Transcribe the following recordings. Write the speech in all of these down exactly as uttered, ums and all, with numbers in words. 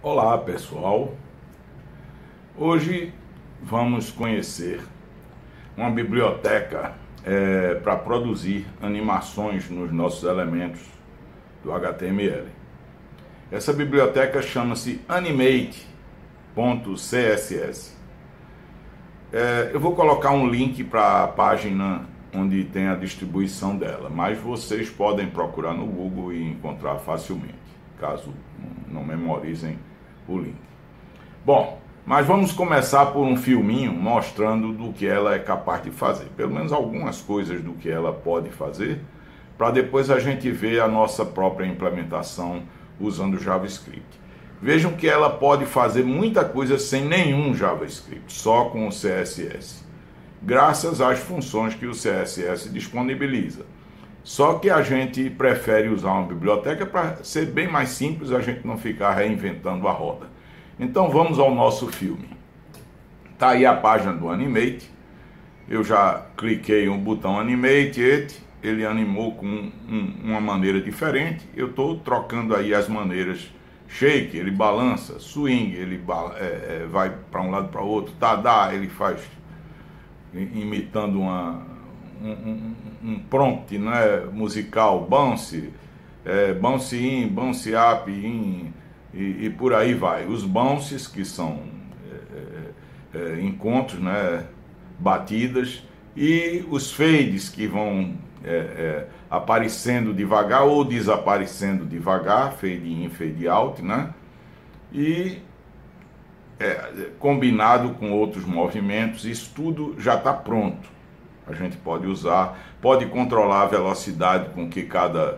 Olá pessoal, hoje vamos conhecer uma biblioteca é, para produzir animações nos nossos elementos do H T M L. Essa biblioteca chama-se animate ponto c s s. É, eu vou colocar um link para a página onde tem a distribuição dela, mas vocês podem procurar no Google e encontrar facilmente, caso não memorizem o link. Bom, mas vamos começar por um filminho mostrando do que ela é capaz de fazer, pelo menos algumas coisas do que ela pode fazer, para depois a gente ver a nossa própria implementação usando JavaScript. Vejam que ela pode fazer muita coisa sem nenhum JavaScript, só com o C S S, graças às funções que o C S S disponibiliza. Só que a gente prefere usar uma biblioteca para ser bem mais simples, a gente não ficar reinventando a roda. Então vamos ao nosso filme. Tá aí a página do Animate. Eu já cliquei no botão Animate, ele animou com um, uma maneira diferente. Eu estou trocando aí as maneiras. Shake, ele balança. Swing, ele é, é, vai para um lado para o outro. Tada, ele faz imitando uma... Um, um, um prompt, né, musical, bounce, é, bounce in, bounce up, in, e, e por aí vai. Os bounces, que são é, é, encontros, né, batidas, e os fades, que vão é, é, aparecendo devagar ou desaparecendo devagar, fade in, fade out, né, e é, combinado com outros movimentos. Isso tudo já está pronto. A gente pode usar, pode controlar a velocidade com que cada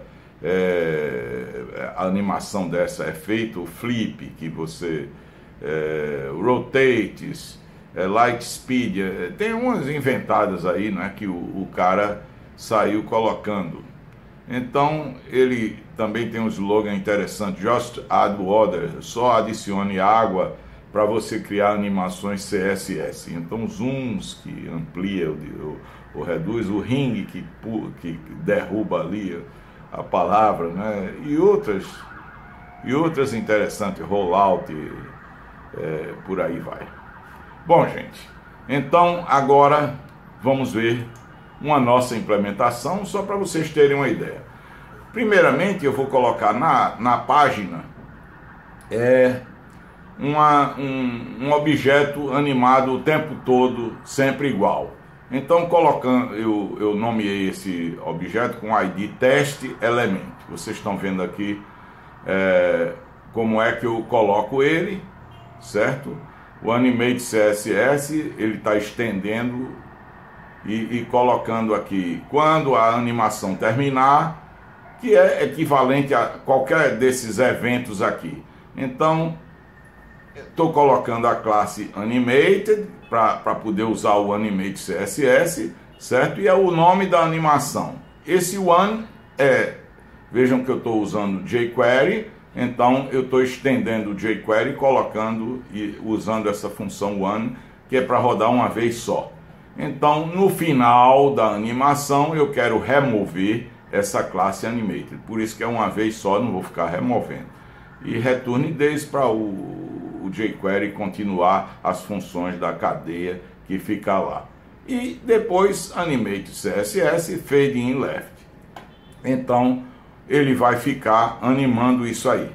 é, animação dessa é feita, o flip, que você é, rotates, é, light speed, é, tem umas inventadas aí, né, que o, o cara saiu colocando. Então ele também tem um slogan interessante: Just add water, só adicione água para você criar animações C S S. Então zooms, que amplia o, o, o reduz, o ring, que, que derruba ali a palavra, né? E outras, e outras interessantes, rollout, é, por aí vai. Bom, gente, então agora vamos ver uma nossa implementação, só para vocês terem uma ideia. Primeiramente eu vou colocar na, na página é, Uma, um, um objeto animado o tempo todo, sempre igual. Então, colocando, eu, eu nomeei esse objeto com I D test element. Vocês estão vendo aqui é, como é que eu coloco ele, certo? O animate C S S, ele está estendendo e, e colocando aqui quando a animação terminar, que é equivalente a qualquer desses eventos aqui. Então, estou colocando a classe Animated para poder usar o Animate C S S, certo? E é o nome da animação. Esse one é, vejam que eu estou usando jQuery, então eu estou estendendo o jQuery, colocando e usando essa função one, que é para rodar uma vez só. Então, no final da animação, eu quero remover essa classe Animated. Por isso que é uma vez só, não vou ficar removendo. E returne this para o o jQuery continuar as funções da cadeia que fica lá. E depois Animate C S S, Fade in Left. Então ele vai ficar animando isso aí.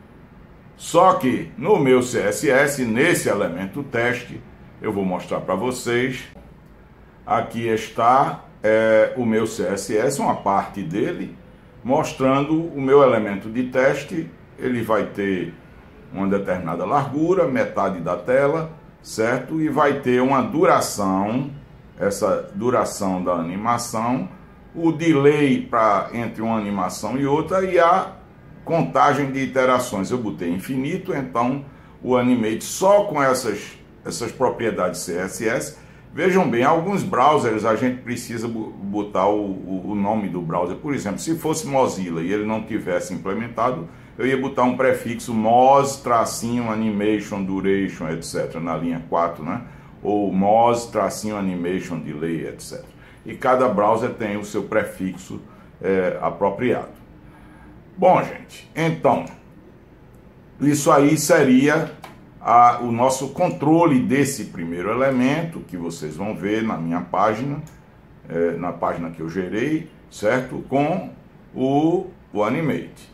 Só que no meu C S S, nesse elemento teste, eu vou mostrar para vocês. Aqui está é, o meu C S S, uma parte dele, mostrando o meu elemento de teste. Ele vai ter uma determinada largura, metade da tela, certo? E vai ter uma duração, essa duração da animação, o delay pra, entre uma animação e outra e a contagem de iterações. Eu botei infinito, então o Animate só com essas, essas propriedades C S S. Vejam bem, alguns browsers a gente precisa botar o, o, o nome do browser. Por exemplo, se fosse Mozilla e ele não tivesse implementado, eu ia botar um prefixo moz, tracinho, animation, duration, etcétera, na linha quatro, né? Ou moz, tracinho, animation, delay, etcétera. E cada browser tem o seu prefixo é, apropriado. Bom, gente, então, isso aí seria a, o nosso controle desse primeiro elemento, que vocês vão ver na minha página, é, na página que eu gerei, certo? Com o, o Animate.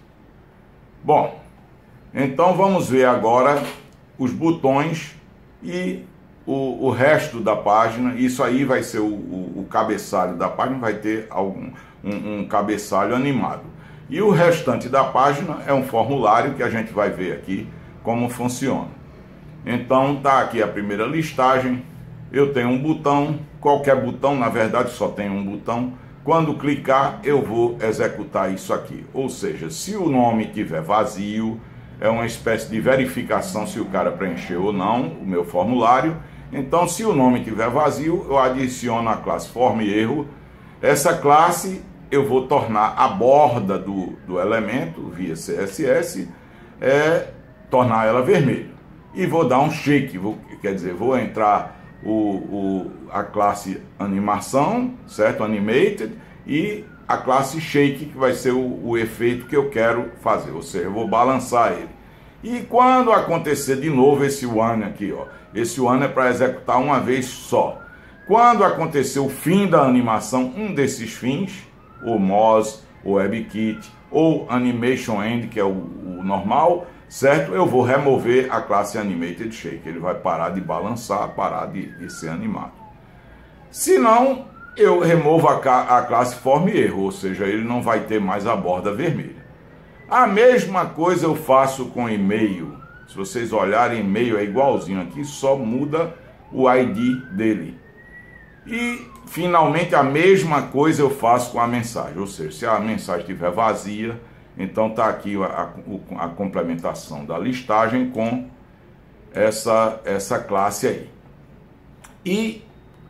Bom, então vamos ver agora os botões e o, o resto da página. Isso aí vai ser o, o, o cabeçalho da página, vai ter algum, um, um cabeçalho animado. E o restante da página é um formulário que a gente vai ver aqui como funciona. Então tá aqui a primeira listagem, eu tenho um botão, qualquer botão, na verdade só tem um botão. Quando clicar eu vou executar isso aqui, ou seja, se o nome estiver vazio, é uma espécie de verificação se o cara preencheu ou não o meu formulário. Então se o nome estiver vazio, eu adiciono a classe FormErro. Essa classe eu vou tornar a borda do, do elemento via C S S, é, tornar ela vermelha. E vou dar um shake, vou, quer dizer, vou entrar o, o, a classe animação, certo? Animated, e a classe shake, que vai ser o, o efeito que eu quero fazer, ou seja, eu vou balançar ele. E quando acontecer de novo esse one aqui, ó, esse one é para executar uma vez só. Quando acontecer o fim da animação, um desses fins, o M O S, o WebKit, ou Animation End, que é o, o normal, certo? Eu vou remover a classe Animated Shake. Ele vai parar de balançar, parar de, de ser animado. Se não, eu removo a, a classe FormErro, ou seja, ele não vai ter mais a borda vermelha. A mesma coisa eu faço com e-mail. Se vocês olharem, e-mail é igualzinho aqui, só muda o I D dele. E finalmente a mesma coisa eu faço com a mensagem, ou seja, se a mensagem estiver vazia, então está aqui a, a, a complementação da listagem com essa, essa classe aí. E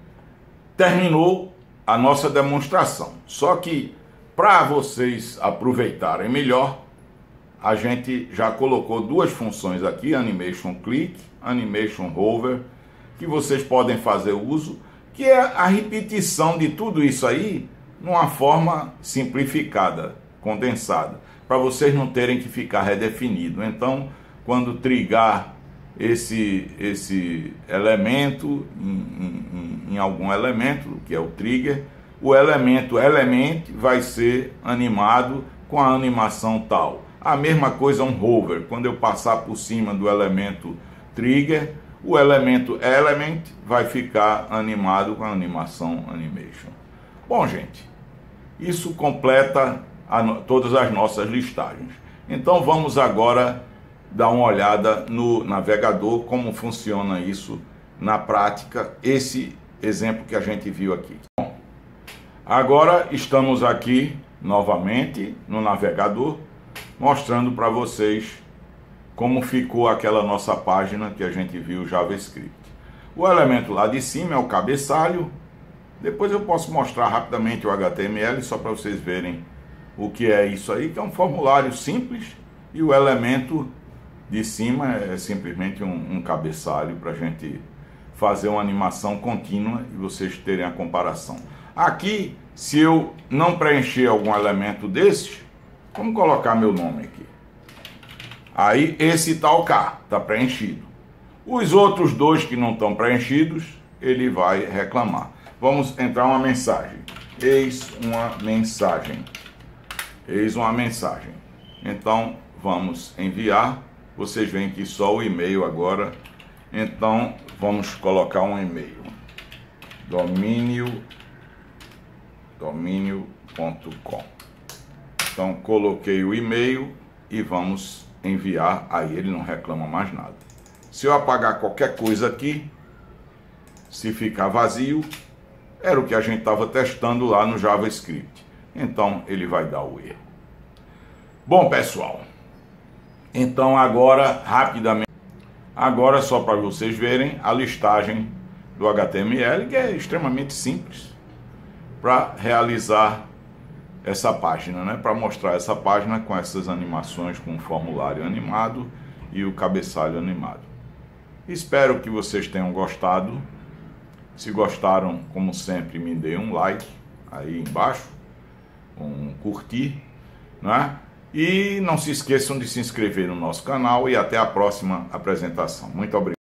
terminou a nossa demonstração. Só que para vocês aproveitarem melhor, a gente já colocou duas funções aqui, Animation Click, Animation Hover, que vocês podem fazer uso, que é a repetição de tudo isso aí numa forma simplificada, condensada, para vocês não terem que ficar redefinido. Então, quando trigar esse, esse elemento em, em, em algum elemento, que é o trigger, o elemento element vai ser animado com a animação tal. A mesma coisa um hover, quando eu passar por cima do elemento trigger, o elemento element vai ficar animado com a animação animation. Bom, gente, isso completa a, todas as nossas listagens. Então vamos agora dar uma olhada no navegador, como funciona isso na prática, esse exemplo que a gente viu aqui. Bom, agora estamos aqui novamente no navegador, mostrando para vocês como ficou aquela nossa página que a gente viu JavaScript. O elemento lá de cima é o cabeçalho. Depois eu posso mostrar rapidamente o H T M L, só para vocês verem o que é isso aí, que é um formulário simples, e o elemento de cima é simplesmente um, um cabeçalho para a gente fazer uma animação contínua e vocês terem a comparação. Aqui, se eu não preencher algum elemento desses, vamos colocar meu nome aqui. Aí esse tal K está preenchido. Os outros dois que não estão preenchidos, ele vai reclamar. Vamos entrar uma mensagem. Eis uma mensagem. Eis uma mensagem. Então vamos enviar. Vocês veem que só o e-mail agora. Então vamos colocar um e-mail. Domínio domínio ponto com. Então coloquei o e-mail e vamos enviar, aí ele não reclama mais nada. Se eu apagar qualquer coisa aqui, se ficar vazio, era o que a gente estava testando lá no JavaScript. Então ele vai dar o erro. Bom, pessoal, então agora rapidamente, agora só para vocês verem a listagem do H T M L, que é extremamente simples para realizar essa página, né? Para mostrar essa página com essas animações, com o formulário animado e o cabeçalho animado. Espero que vocês tenham gostado. Se gostaram, como sempre, me dê um like aí embaixo, um curtir, né? E não se esqueçam de se inscrever no nosso canal e até a próxima apresentação. Muito obrigado.